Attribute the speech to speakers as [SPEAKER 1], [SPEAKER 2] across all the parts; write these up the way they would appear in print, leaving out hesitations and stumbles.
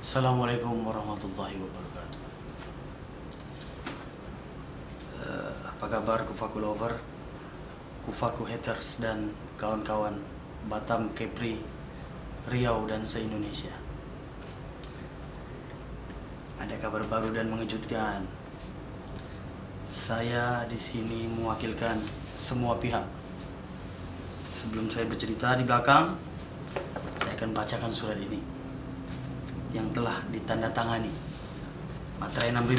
[SPEAKER 1] Assalamualaikum warahmatullahi wabarakatuh. Apa kabar Kufaku lover, Kufaku haters dan kawan-kawan Batam, Kepri, Riau dan se-Indonesia. Ada kabar baru dan mengejutkan. Saya di sini mewakilkan semua pihak. Sebelum saya bercerita di belakang, saya akan bacakan surat ini yang telah ditandatangani. Materai 6.000.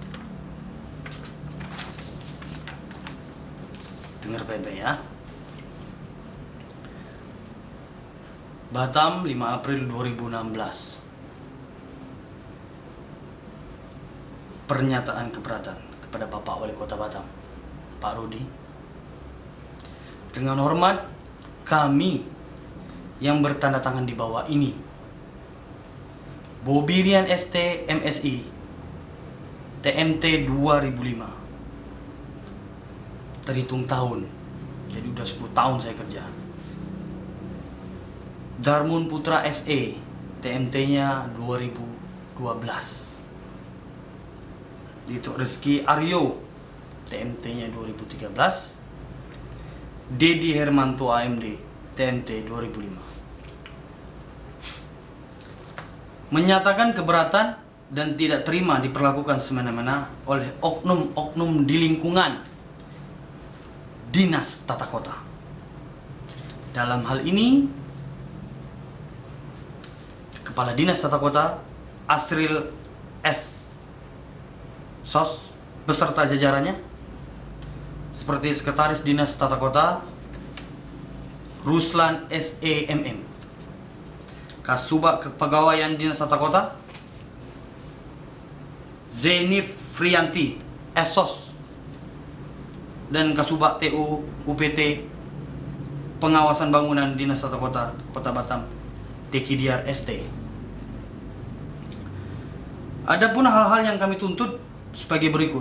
[SPEAKER 1] Dengar baik-baik ya. Batam, 5 April 2016. Pernyataan keberatan kepada Bapak Wali Kota Batam, Pak Rudi. Dengan hormat, kami yang bertanda tangan di bawah ini, Bobirian ST MSI TMT 2005, terhitung tahun, jadi udah 10 tahun saya kerja. Darmun Putra SE TMT nya 2012. Dito Rizky Aryo TMT nya 2013. Dedi Hermanto AMD TMT 2005. Menyatakan keberatan dan tidak terima diperlakukan semena-mena oleh oknum-oknum di lingkungan Dinas Tata Kota. Dalam hal ini, Kepala Dinas Tata Kota Asril S. Sos beserta jajarannya, seperti Sekretaris Dinas Tata Kota Ruslan SEMM, Kasubag Kepegawaian Dinas Tata Kota Zeni Frianti Esos, dan Kasubag TU UPT Pengawasan Bangunan Dinas Tata Kota Kota Batam Dekidiar ST. Adapun hal-hal yang kami tuntut sebagai berikut.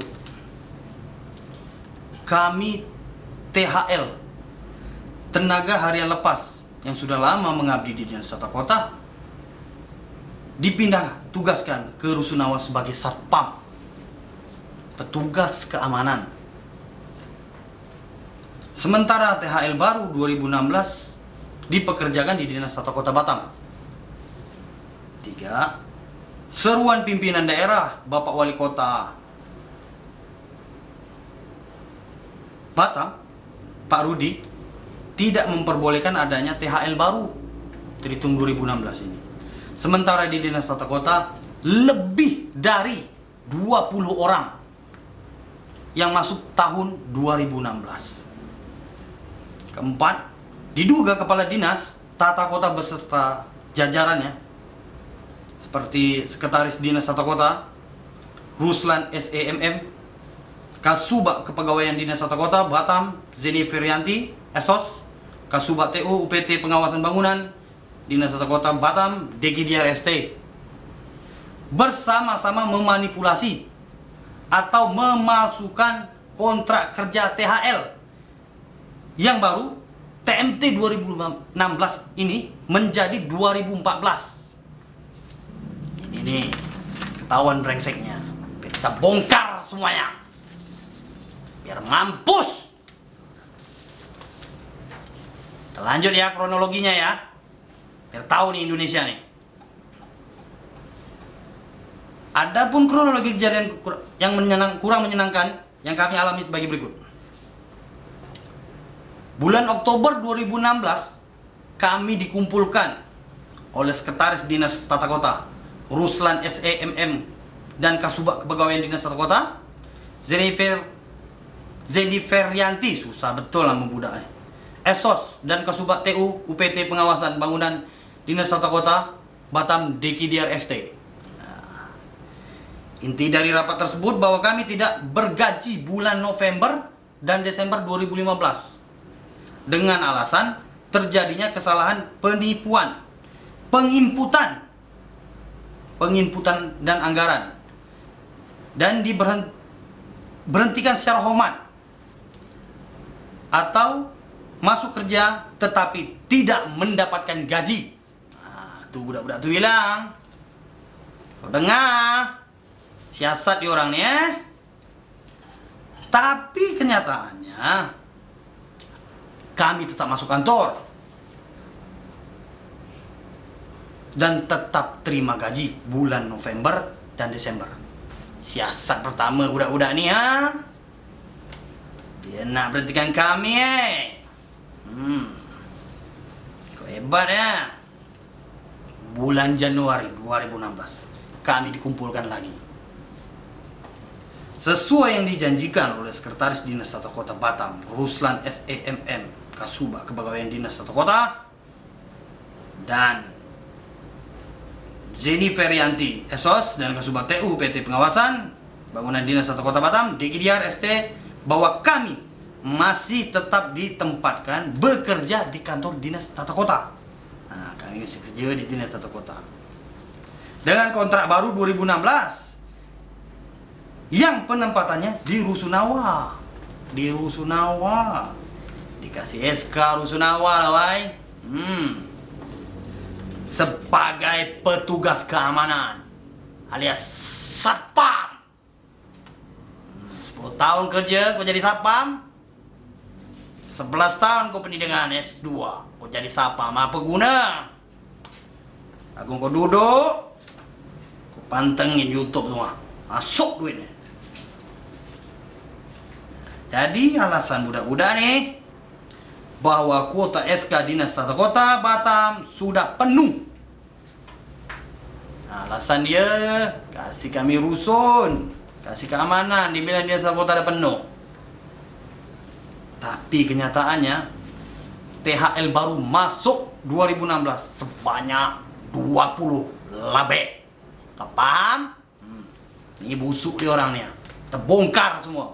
[SPEAKER 1] Kami THL, tenaga harian lepas yang sudah lama mengabdi di Dinas Tata Kota, dipindah tugaskan ke Rusunawa sebagai satpam, petugas keamanan. Sementara THL baru 2016 dipekerjakan di Dinas Tata Kota Batam. 3. Seruan pimpinan daerah Bapak Wali Kota Batam, Pak Rudi, tidak memperbolehkan adanya THL baru terhitung 2016 ini. Sementara di Dinas Tata Kota lebih dari 20 orang yang masuk tahun 2016. Keempat, diduga Kepala Dinas Tata Kota beserta jajarannya, seperti Sekretaris Dinas Tata Kota Ruslan SEMM, Kasubag Kepegawaian Dinas Tata Kota Batam Zeni Frianti Esos, Kasubag TU UPT Pengawasan Bangunan Dinas Tata Kota Batam Dekidiar ST, bersama-sama memanipulasi atau memalsukan kontrak kerja THL yang baru TMT 2016 ini menjadi 2014. Ini nih ketahuan brengseknya. Biar kita bongkar semuanya, biar mampus. Kita lanjut ya kronologinya ya, biar tahu nih Indonesia nih. Adapun kronologi kejadian yang kurang menyenangkan yang kami alami sebagai berikut. Bulan Oktober 2016 kami dikumpulkan oleh Sekretaris Dinas Tata Kota Ruslan SEMM dan Kasubag Kepegawaian Dinas Tata Kota Zeni Frianti, susah betul nama budaknya, Esos, dan Kasubag TU UPT Pengawasan Bangunan Dinas Tata Kota Batam Dekidiar ST. Inti dari rapat tersebut bahwa kami tidak bergaji bulan November dan Desember 2015 dengan alasan terjadinya kesalahan penipuan, penginputan dan anggaran, dan diberhentikan secara hormat atau masuk kerja tetapi tidak mendapatkan gaji. Nah, tuh budak-budak tuh bilang Kau dengar siasat di orang ni Tapi kenyataannya kami tetap masuk kantor dan tetap terima gaji bulan November dan Desember. Siasat pertama budak-budak ni dia nak berhentikan kami Kau hebat Bulan Januari 2016 kami dikumpulkan lagi. Sesuai yang dijanjikan oleh Sekretaris Dinas Tata Kota Batam, Ruslan SEMM, Kasubag Kepegawaian Dinas Tata Kota, dan Zeni Ferianti, SOS dan Kasubag TU PT Pengawasan Bangunan Dinas Tata Kota Batam, DGDR ST, bahwa kami masih tetap ditempatkan bekerja di kantor Dinas Tata Kota. Nah, kami masih kerja di Dinas Tata Kota. Dengan kontrak baru 2016 yang penempatannya di Rusunawa. Di Rusunawa. Dikasih SK Rusunawa lah, wai. Sebagai petugas keamanan alias satpam. 10 tahun kerja kau jadi satpam. 11 tahun kau pendidikan S2 kau jadi satpam. Apa guna? Aku kau duduk, kau pantengin YouTube semua, masuk duitnya. Jadi alasan budak-budak nih bahwa kuota SK Dinas Tata Kota Batam sudah penuh. Alasan dia kasih kami rusun, kasih keamanan, dibilang Dinas Tata Kota ada penuh. Tapi kenyataannya THL baru masuk 2016 sebanyak 20 lebih. Kapan? Ini busuk dia orang ni. Terbongkar semua.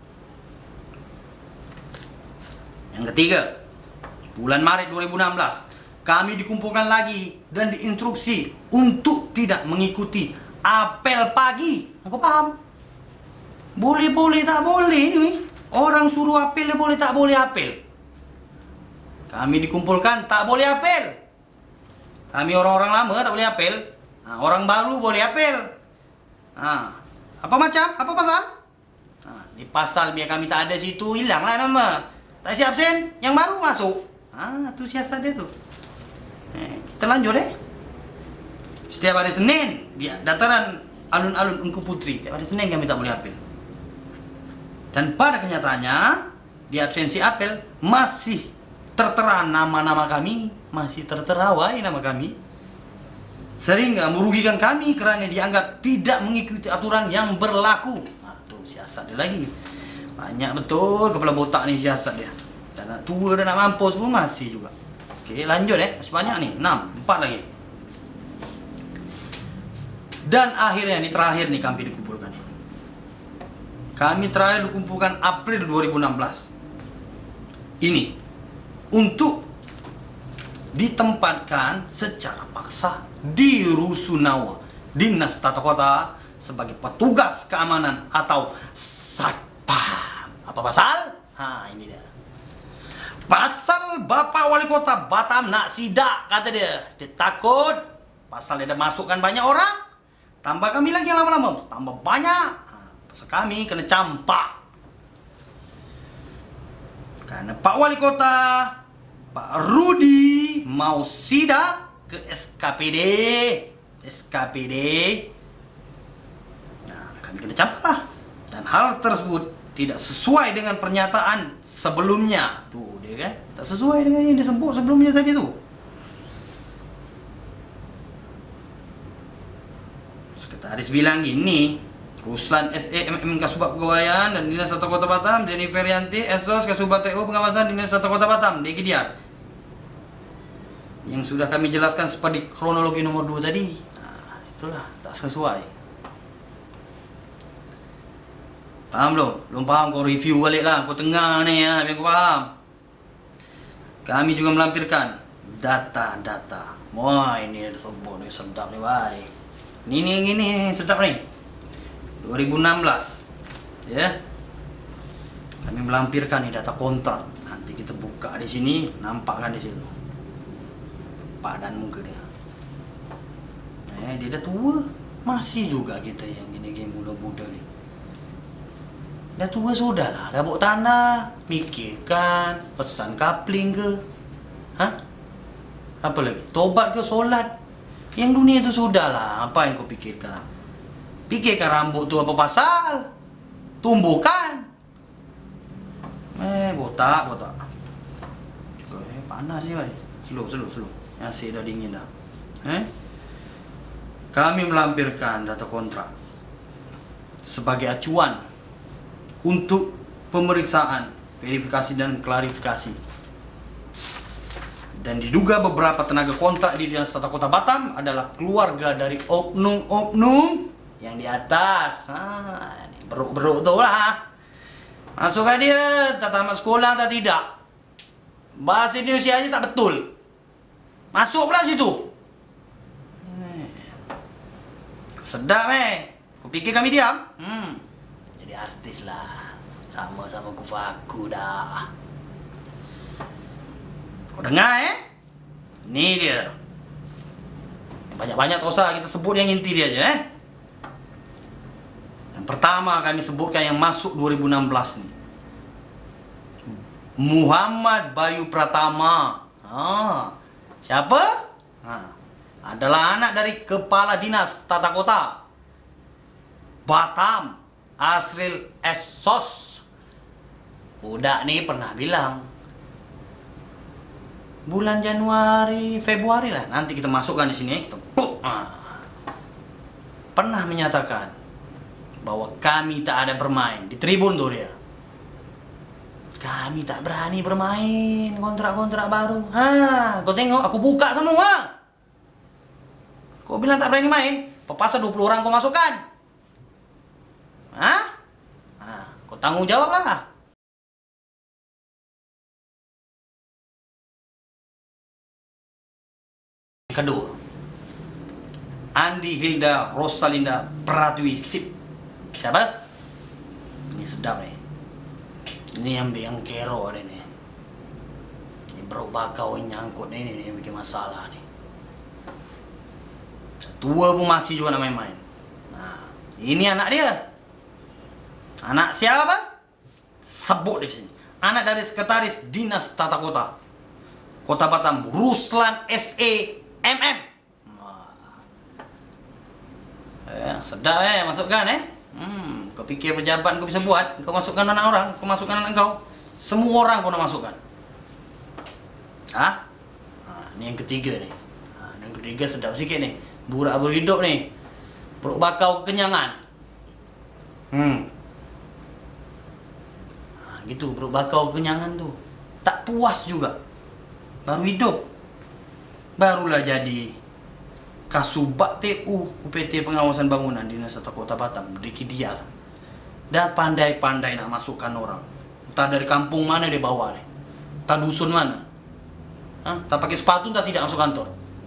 [SPEAKER 1] Yang ketiga, bulan Maret 2016 kami dikumpulkan lagi dan diinstruksi untuk tidak mengikuti apel pagi. Aku paham? Boleh-boleh tak boleh ni. Orang suruh apel dia boleh tak boleh apel. Kami dikumpulkan tak boleh apel. Kami orang-orang lama tak boleh apel. Orang baru boleh apel. Apa macam? Apa pasal? Di pasal biar kami tak ada situ, hilanglah nama. Tak siap absen, yang baru masuk. Tu siasat dia tu. Kita lanjut Setiap hari Senin di dataran alun-alun Engku Putri, setiap hari Senin kami tak boleh apel. Dan pada kenyataannya di absensi apel masih tertera nama-nama kami, masih tertera nama kami, sehingga merugikan kami kerana dianggap tidak mengikuti aturan yang berlaku. Tu siasat dia lagi. Banyak betul kepala botak ni siasat dia. Dan nak tua dan nak mampus pun masih juga. Okey, lanjut masih banyak ni. 4 lagi. Dan akhirnya ni terakhir ni kami dikumpulkan ni. Kami terakhir dikumpulkan April 2016. Ini untuk ditempatkan secara paksa di Rusunawa, Dinas Tata Kota, sebagai petugas keamanan atau satpam. Apa pasal? Ini dia. Pasal Bapak Wali Kota Batam nak sidak, kata dia. Dia takut pasal dia dah masukkan banyak orang. Tambah kami lagi yang lama-lama, tambah banyak. Pasal kami kena campak. Karena Pak Wali Kota, Pak Rudi mau sidak ke SKPD. Kami kena campak lah. Dan hal tersebut tidak sesuai dengan pernyataan sebelumnya. Tuh dia kan, tak sesuai dengan yang disebut sebelumnya tadi tu. Sekretaris bilang gini, Ruslan SEMM Kasubag Pegawaian dan Dinas Tata Kota Batam, Zeni Ferianti, SOS Kasubag TU Pengawasan Dinas Tata Kota Batam, DGDR. Yang sudah kami jelaskan seperti kronologi nomor 2 tadi. Itulah tak sesuai. Faham belum? Belum faham kau review balik lah. Kau tengah ni biar kau faham. Kami juga melampirkan data-data. Wah, ini ada sebut ni sedap ni, wai. Ini sedap ni. 2016. Ya. Kami melampirkan ni data kontrak. Nanti kita buka di sini, nampakkan di situ. Padan muka dia. Dia dah tua. Masih juga kita yang gini-gini muda-muda nih. Dah tua sudah lah, dah bawa tanah, mikirkan pesan kapling ke, hah? Apa lagi? Tobat ke, solat. Yang dunia itu sudah lah, apa yang kau pikirkan? Pikirkan rambut tu apa pasal? Tumbuhkan. Botak. Cukup, panas sih, boy. Slow. Asyik dah dingin dah. Kami melampirkan data kontrak sebagai acuan untuk pemeriksaan, verifikasi dan klarifikasi. Dan diduga beberapa tenaga kontrak di Dinas Tata Kota Batam adalah keluarga dari oknum-oknum yang di atas. Ini beruk-beruk tu lah. Masukkan dia, tak tamat sekolah tak tidak. Bahasa Indonesia aja tak betul. Masuk pula situ. Sedap Kau fikir kami diam? Jadi artis lah. Sama-sama kufaku dah. Kau dengar Ni dia. Banyak-banyak tak usah kita sebut yang inti dia aja Yang pertama kami sebutkan yang masuk 2016 ni. Muhammad Bayu Pratama. Siapa? Adalah anak dari Kepala Dinas Tata Kota Batam, Asril Esos. Budak ni pernah bilang bulan Januari, Februari lah. Nanti kita masukkan di sini kita pernah menyatakan bahwa kami tak ada bermain di tribun tuh dia. Kami tak berani bermain kontrak-kontrak baru. Kau tengok aku buka semua. Kau bilang tak berani main, pasal 20 orang kau masukkan. Kau tanggung jawab lah. Kedua, Andi Hilda Rosalinda Pratwi Sip. Siapa? Ini sedap nih. Ini yang kero ada nih. Ini bro bakau nyangkut ini yang bikin masalah nih. Tua pun masih juga nak main-main. Ini anak dia. Anak siapa? Sebut di sini. Anak dari Sekretaris Dinas Tata Kota Kota Batam, Ruslan SE MM. Sedap masukkan Kau fikir pejabat kau bisa buat? Kau masukkan anak orang, kau masukkan anak kau. Semua orang kau nak masukkan. Ini yang ketiga nih. Yang ketiga sedap sikit nih. Burak berhidup nih. Perut bakau kekenyangan. Gitu, perut bakau kekenyangan tu. Tak puas juga. Baru hidup. Barulah jadi Kasubag TU UPT Pengawasan Bangunan Dinas Tata Kota Batam, Dikidiar. Dah pandai-pandai nak masukkan orang. Entah dari kampung mana dia bawa nih. Entah dusun mana. Tak pakai sepatu tak tidak masuk kantor.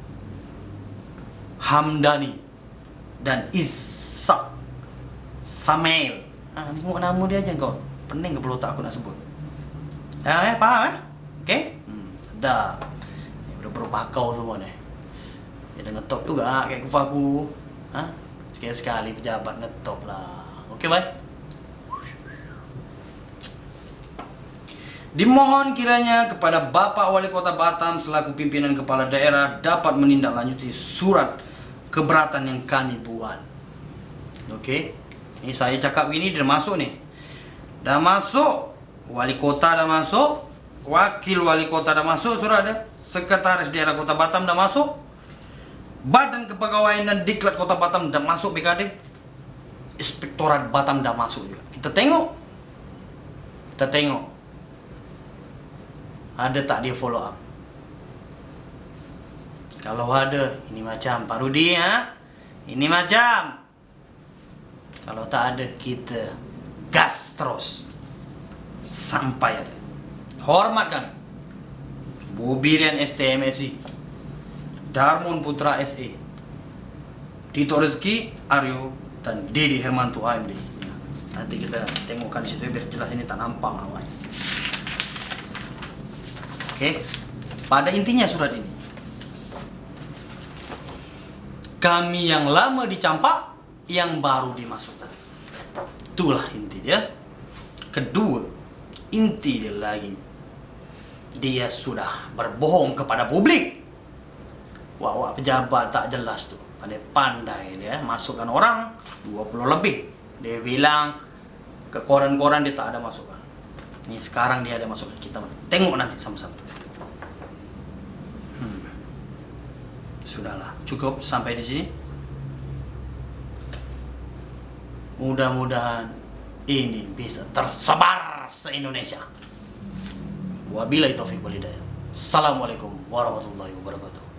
[SPEAKER 1] Hamdani dan Ishak Samail. Tengok nama dia aja kau. Pening ke otak aku nak sebut. Faham Okey? Dah. Ini udah berbakau semua nih. Dia dah ngetop juga kayak kufaku. Sekali-sekali pejabat ngetop lah. Okey, baik. Dimohon kiranya kepada Bapak Wali Kota Batam selaku pimpinan kepala daerah dapat menindaklanjuti surat keberatan yang kami buat. Okey. Ini saya cakap gini dia masuk nih. Dah masuk. Wali kota dah masuk. Wakil wali kota dah masuk surat dia. Sekretaris daerah Kota Batam dah masuk. Badan Kepegawaian dan Diklat Kota Batam dah masuk BKD. Inspektorat Batam dah masuk juga. Kita tengok. Ada tak dia follow up? Kalau ada, ini macam Pak Rudi ini macam. Kalau tak ada, kita gas terus sampai ada. Hormatkan Bobirian STMSI, Darmun Putra SE, Tito Rezeki Aryo dan Dedi Hermanto AMD. Nanti kita tengokkan di situ biar jelas, ini tak nampak namanya. Oke. Pada intinya surat ini, Kami yang lama dicampak, yang baru dimasukkan. Itulah inti dia. Kedua, inti dia lagi, dia sudah berbohong kepada publik. Wah, pejabat tak jelas tuh, pandai-pandai dia masukkan orang 20 lebih. Dia bilang ke koran-koran dia tak ada masukan. Nih sekarang dia ada masukan, kita tengok nanti sama-sama. Sudahlah, cukup sampai di sini. Mudah-mudahan ini bisa tersebar se-Indonesia. Wabillahi taufiq wal hidayah. Assalamualaikum warahmatullahi wabarakatuh.